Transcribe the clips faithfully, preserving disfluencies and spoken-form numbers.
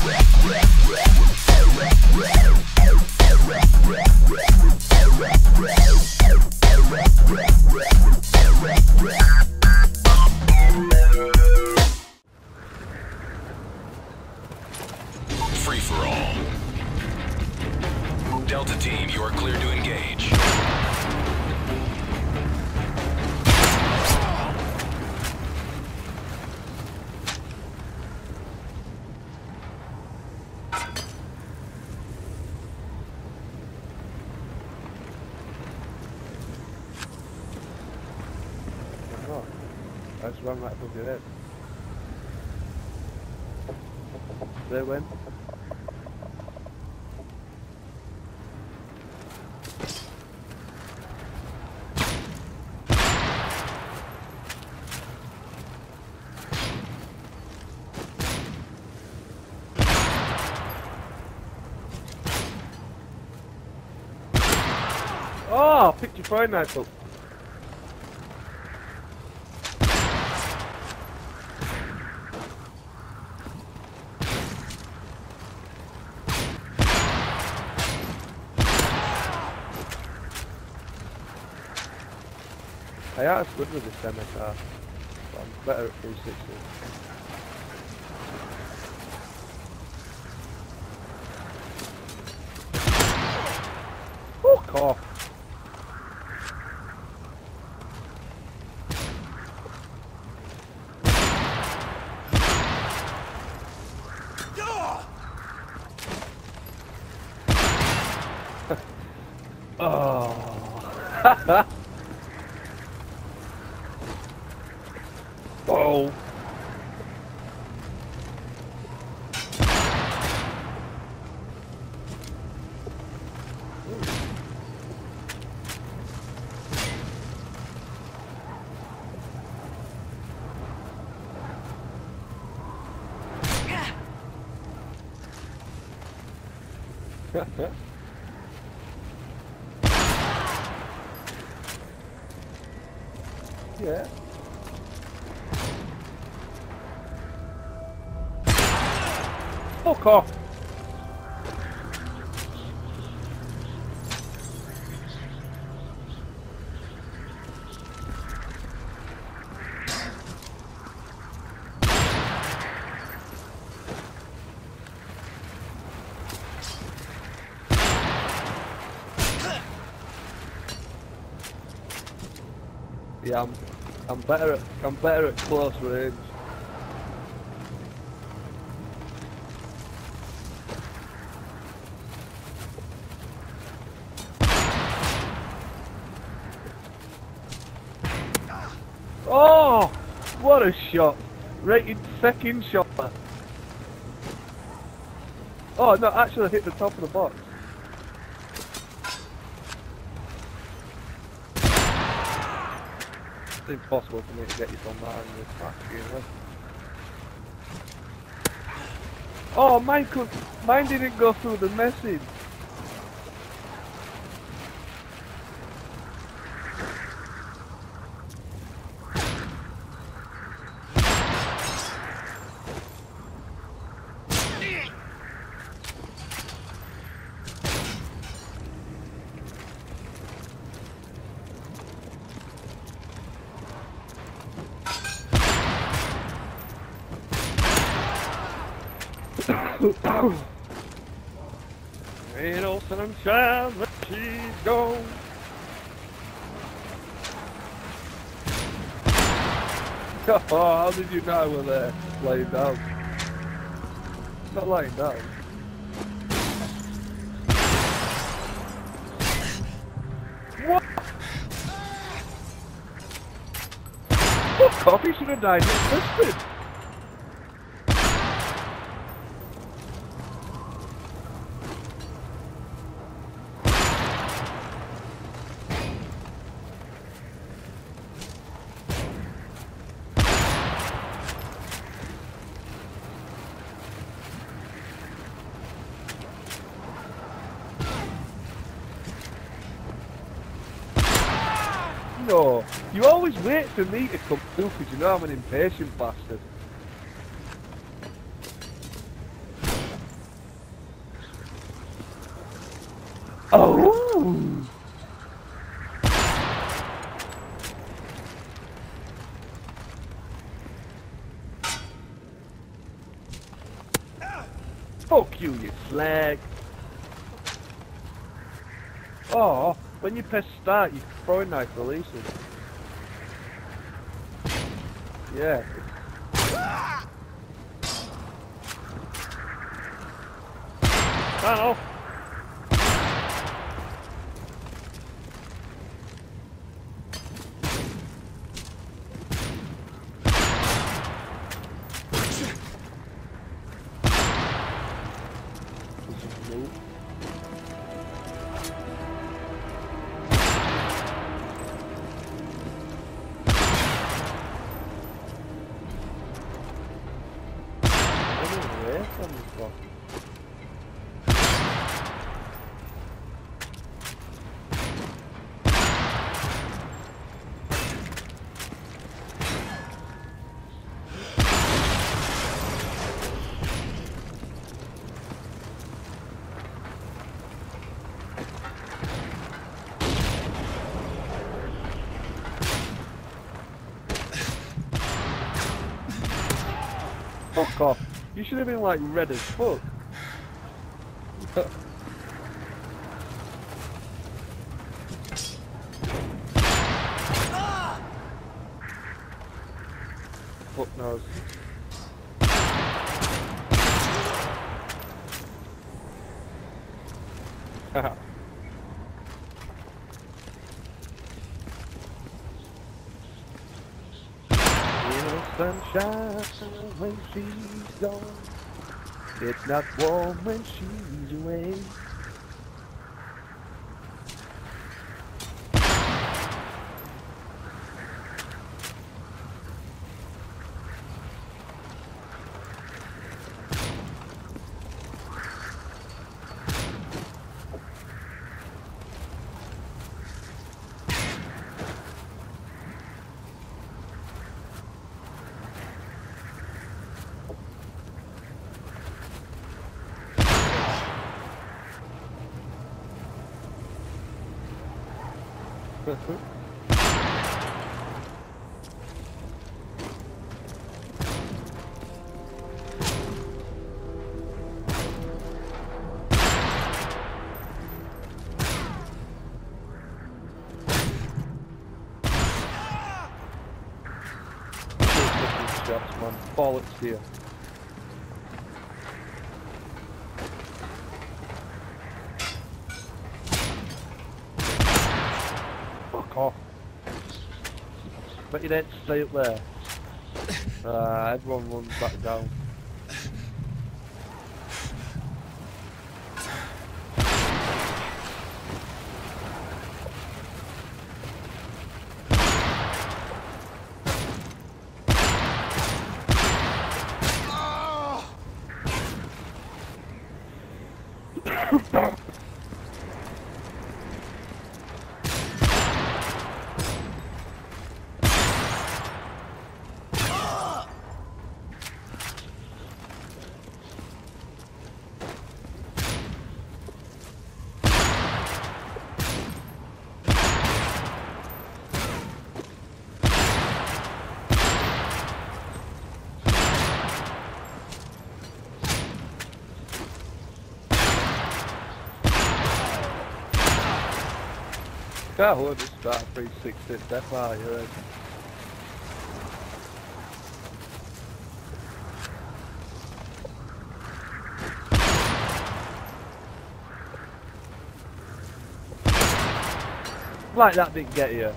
Free for all. Delta team, you are clear to engage. Oh, I just ran right above your head. They win. Oh, picked your throwing knife up. I am good with this M S R, but I'm better at three sixty. Fuck off! Oh! Oh! Yeah. Fuck off! Yeah, I'm, I'm better at, I'm better at close range. Oh, what a shot! Rated second shot. Oh no, actually I hit the top of the box. It's impossible for me to get you from that in this match, you know. Oh, mine could, mine didn't go through the message. Ain't no sunshine when she's gone. Oh, how did you know I was there laying down? Not laying down. What? Fuck off, he should have died in Lisbon. No, you always wait for me to come through because you know I'm an impatient bastard. Oh! Fuck you, you slag! Oh, when you press start, your throwing knife releases. Yeah. Oh! Fuck off. You should have been like red as fuck. Fuck knows. Haha. Sunshine when she's gone. It's not warm when she's away. Shots, man. Bollocks here. Fuck off. But you didn't stay up there. Uh, everyone runs back down. Can't hold this start three sixty death are you right? Like that didn't get you.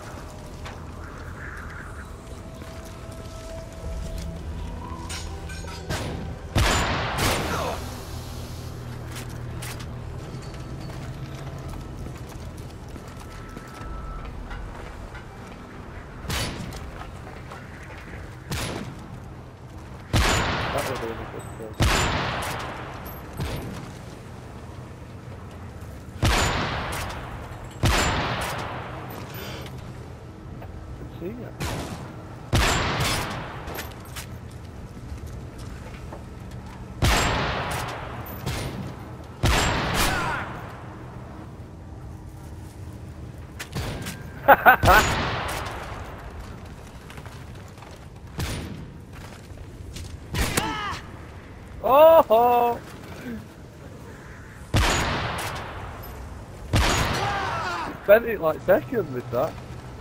That was really good kill. See ya. Oh! Ho. Bent it like Beckham with that.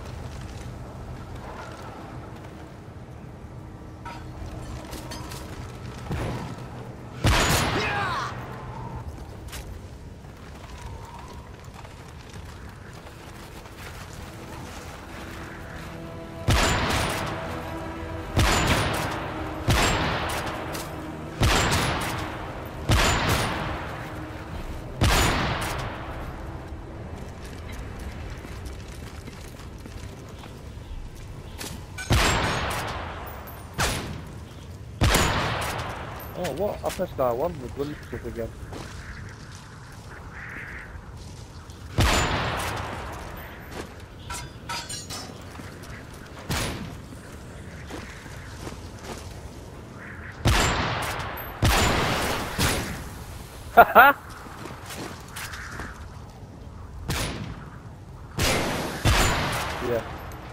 Oh, what? I pressed R one with gun stuff again. Haha! Yeah.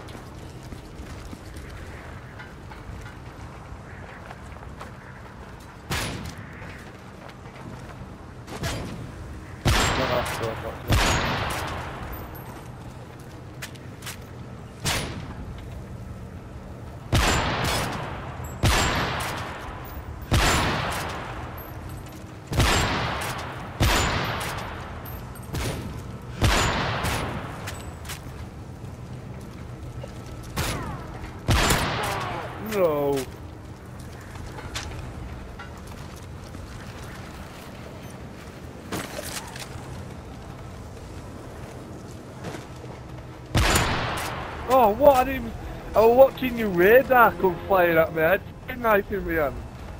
No. Oh, what? I didn't even... I was watching your radar come flying at me. I had a knife in my hand.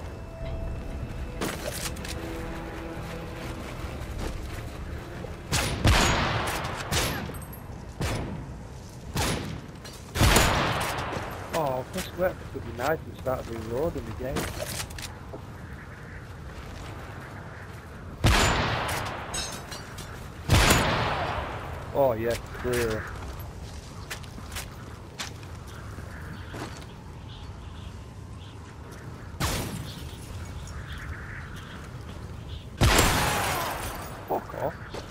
Oh, press square to the knife and start reloading again. Oh, yeah, clearly. Fuck off.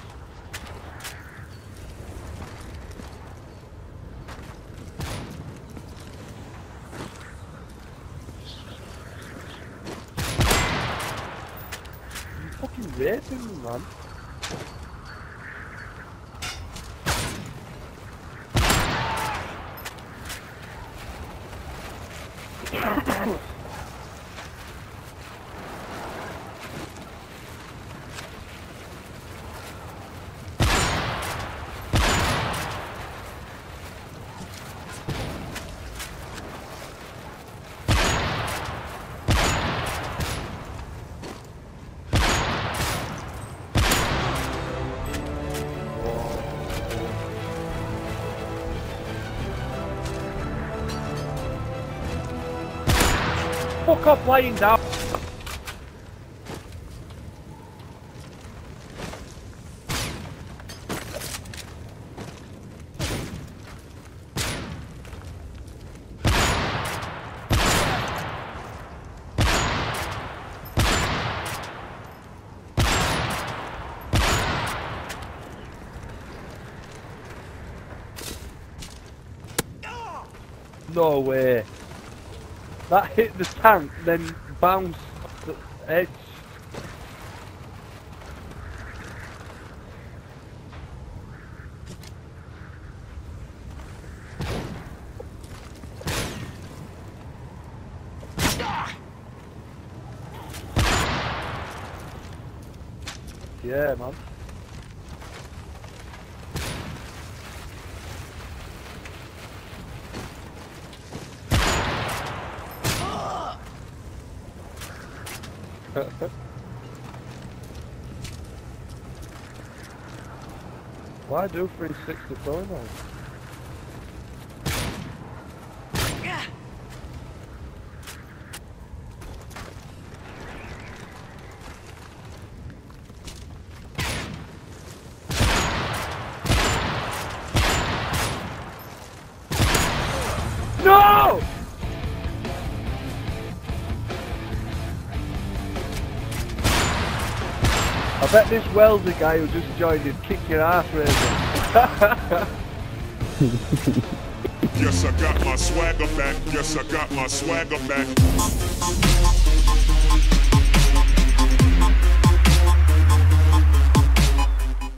You fucking raping me, man. Fuck off lying down. No way. That hit the tank, then bounced off the edge. Yeah, man. Why do three sixty promo? I bet this welder guy who just joined his kick your ass, Razor. Yes, I got my swagger back. Yes, I got my swagger back.